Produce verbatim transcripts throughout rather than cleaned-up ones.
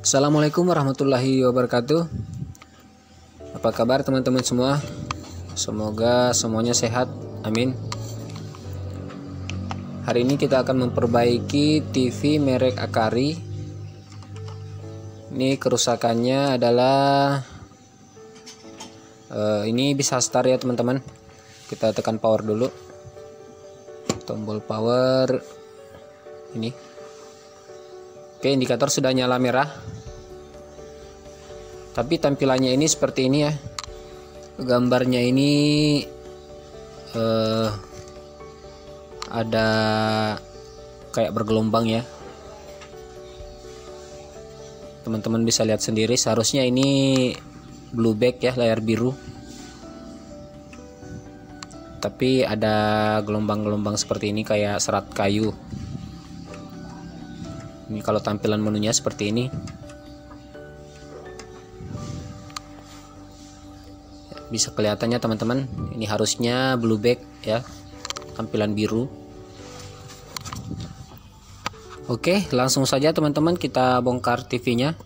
Assalamualaikum warahmatullahi wabarakatuh. Apa kabar teman-teman semua? Semoga semuanya sehat, amin. Hari ini kita akan memperbaiki T V merek Akari. Ini kerusakannya adalah uh, ini bisa start ya teman-teman. Kita tekan power dulu, tombol power ini. Oke, indikator sudah nyala merah, tapi tampilannya ini seperti ini ya. Gambarnya ini uh, ada kayak bergelombang ya. Teman-teman bisa lihat sendiri, seharusnya ini blue back ya, layar biru, tapi ada gelombang-gelombang seperti ini kayak serat kayu. Ini kalau tampilan menunya seperti ini. Bisa kelihatannya teman-teman, ini harusnya blue back ya, tampilan biru. Oke, langsung saja teman-teman kita bongkar T V-nya.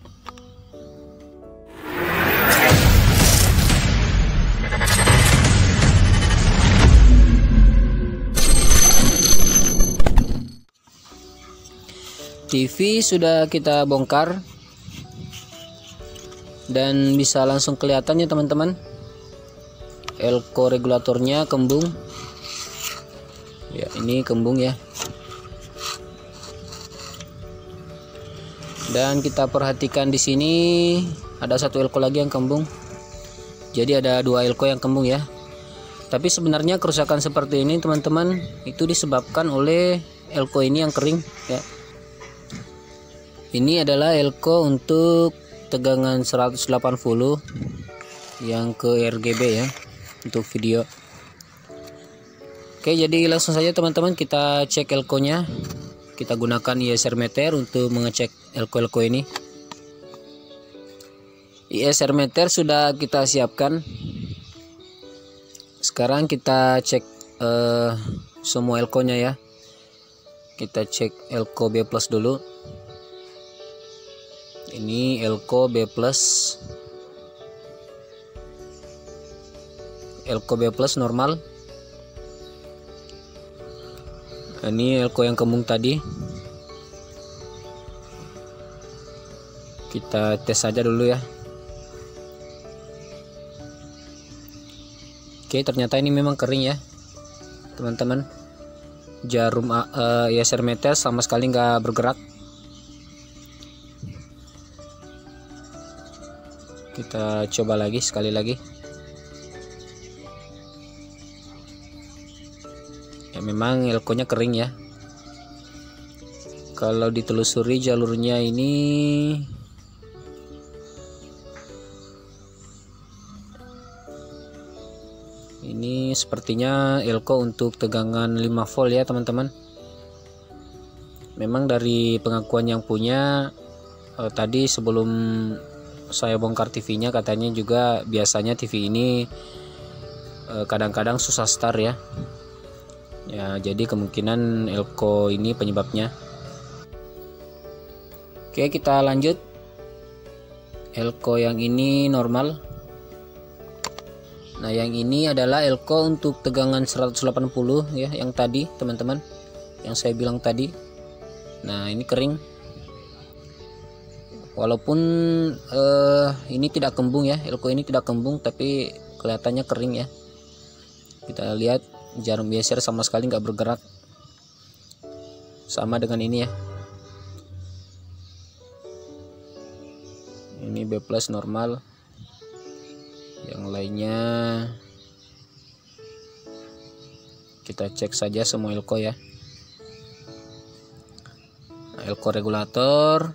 T V sudah kita bongkar dan bisa langsung kelihatannya teman-teman, elko regulatornya kembung ya, ini kembung ya. Dan kita perhatikan di sini ada satu elko lagi yang kembung, jadi ada dua elko yang kembung ya. Tapi sebenarnya kerusakan seperti ini teman-teman itu disebabkan oleh elko ini yang kering ya. Ini adalah elko untuk tegangan seratus delapan puluh yang ke R G B ya, untuk video. Oke, jadi langsung saja teman-teman kita cek elko-nya. Kita gunakan I S R meter untuk mengecek elko-elko ini. I S R meter sudah kita siapkan. Sekarang kita cek eh, semua elko-nya ya. Kita cek elko B plus dulu. Ini elko B plus, elko B plus normal. Ini elko yang kembung tadi. Kita tes saja dulu ya. Oke, ternyata ini memang kering ya teman-teman. Jarum uh, I S R meter sama sekali nggak bergerak. Kita coba lagi, sekali lagi ya, memang elko-nya kering ya. Kalau ditelusuri jalurnya ini ini sepertinya elko untuk tegangan lima volt ya teman-teman. Memang dari pengakuan yang punya eh, tadi sebelum saya bongkar T V-nya, katanya juga biasanya T V ini kadang-kadang eh, susah start ya. Ya, jadi kemungkinan elko ini penyebabnya. Oke, kita lanjut. Elko yang ini normal. Nah, yang ini adalah elko untuk tegangan seratus delapan puluh ya, yang tadi teman-teman, yang saya bilang tadi. Nah, ini kering. Walaupun uh, ini tidak kembung ya, elko ini tidak kembung, tapi kelihatannya kering ya. Kita lihat jarum I S R sama sekali nggak bergerak, sama dengan ini ya. Ini B plus normal, yang lainnya kita cek saja semua elko ya. Nah, elko regulator,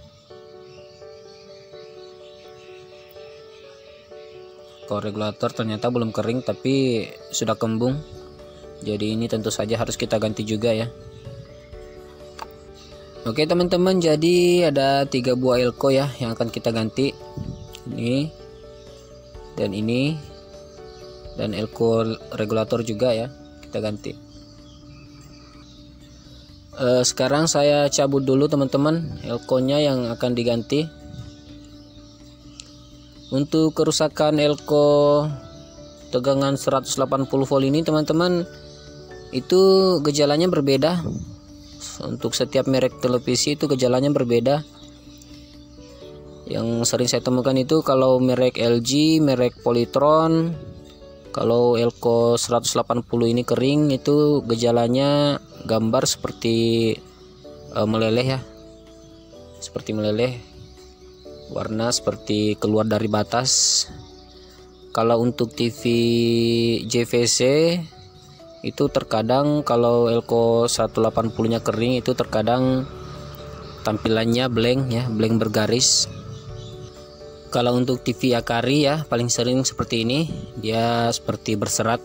regulator ternyata belum kering tapi sudah kembung, jadi ini tentu saja harus kita ganti juga ya. Oke teman-teman, jadi ada tiga buah elko ya yang akan kita ganti, ini dan ini, dan elko regulator juga ya kita ganti. e, sekarang saya cabut dulu teman-teman elko-nya yang akan diganti. Untuk kerusakan elko tegangan seratus delapan puluh volt ini teman-teman, itu gejalanya berbeda. Untuk setiap merek televisi itu gejalanya berbeda. Yang sering saya temukan itu kalau merek L G, merek Polytron, kalau elko seratus delapan puluh ini kering, itu gejalanya gambar seperti uh, meleleh ya, seperti meleleh, warna seperti keluar dari batas. Kalau untuk T V J V C itu terkadang kalau elko seratus delapan puluh nya kering itu terkadang tampilannya blank ya, blank bergaris. Kalau untuk T V Akari ya paling sering seperti ini, dia seperti berserat.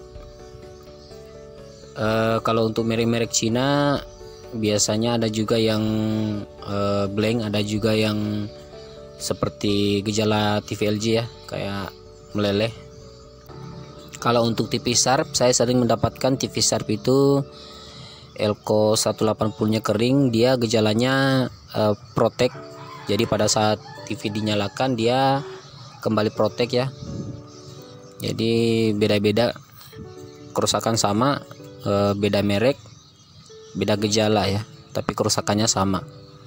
E, kalau untuk merek-merek Cina biasanya ada juga yang e, blank, ada juga yang seperti gejala T V L G ya, kayak meleleh. Kalau untuk T V Sharp, saya sering mendapatkan T V Sharp itu elko seratus delapan puluh nya kering, dia gejalanya e, protek. Jadi pada saat T V dinyalakan dia kembali protek ya. Jadi beda-beda, kerusakan sama, e, beda merek, beda gejala ya, tapi kerusakannya sama.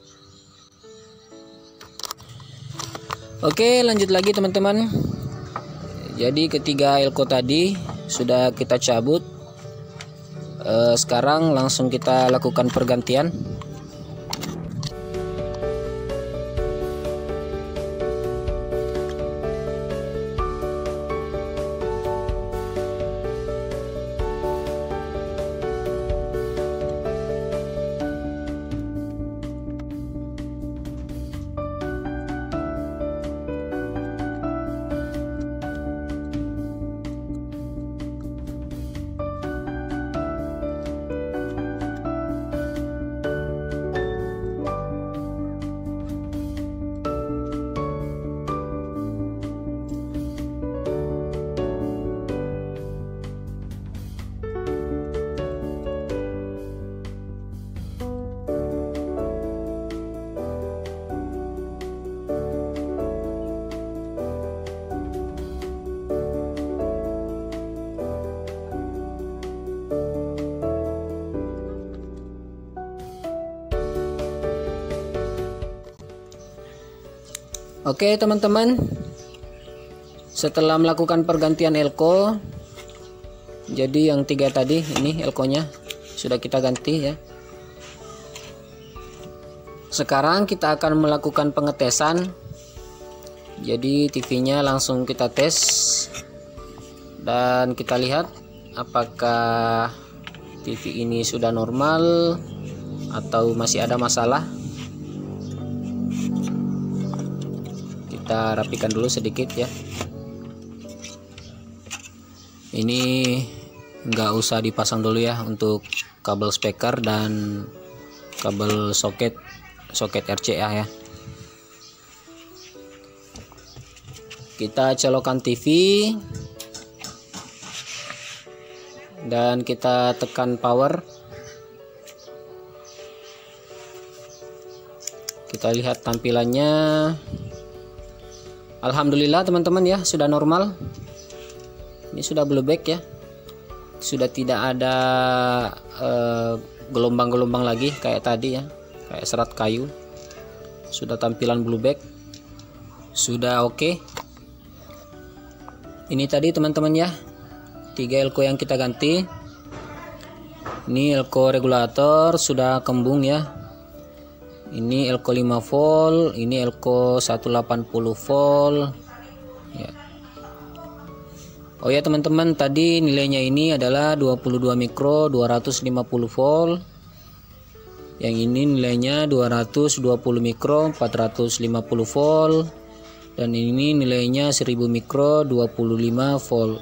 Oke, lanjut lagi teman-teman. Jadi ketiga elko tadi sudah kita cabut. E, sekarang langsung kita lakukan pergantian. Oke teman-teman, setelah melakukan pergantian elko, jadi yang tiga tadi ini elkonya sudah kita ganti ya. Sekarang kita akan melakukan pengetesan. Jadi T V-nya langsung kita tes dan kita lihat apakah T V ini sudah normal atau masih ada masalah. Kita rapikan dulu sedikit ya. Ini nggak usah dipasang dulu ya untuk kabel speaker dan kabel soket soket R C A ya. Kita colokkan T V dan kita tekan power. Kita lihat tampilannya. Alhamdulillah teman-teman ya, sudah normal. Ini sudah blue back ya, sudah tidak ada gelombang-gelombang uh, lagi kayak tadi ya, kayak serat kayu. Sudah tampilan blue back, sudah oke okay. Ini tadi teman-teman ya, tiga elko yang kita ganti. Ini elko regulator sudah kembung ya. Ini elko lima volt, ini elko seratus delapan puluh volt ya. Oh ya teman-teman, tadi nilainya ini adalah dua puluh dua mikro dua ratus lima puluh volt. Yang ini nilainya dua ratus dua puluh mikro empat ratus lima puluh volt. Dan ini nilainya seribu mikro dua puluh lima volt.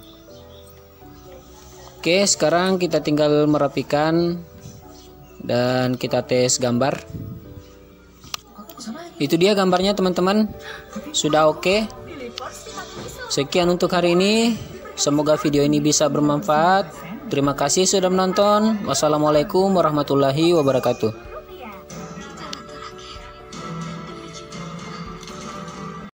Oke, sekarang kita tinggal merapikan dan kita tes gambar. Itu dia gambarnya teman-teman, sudah oke okay. Sekian untuk hari ini, semoga video ini bisa bermanfaat. Terima kasih sudah menonton. Wassalamualaikum warahmatullahi wabarakatuh.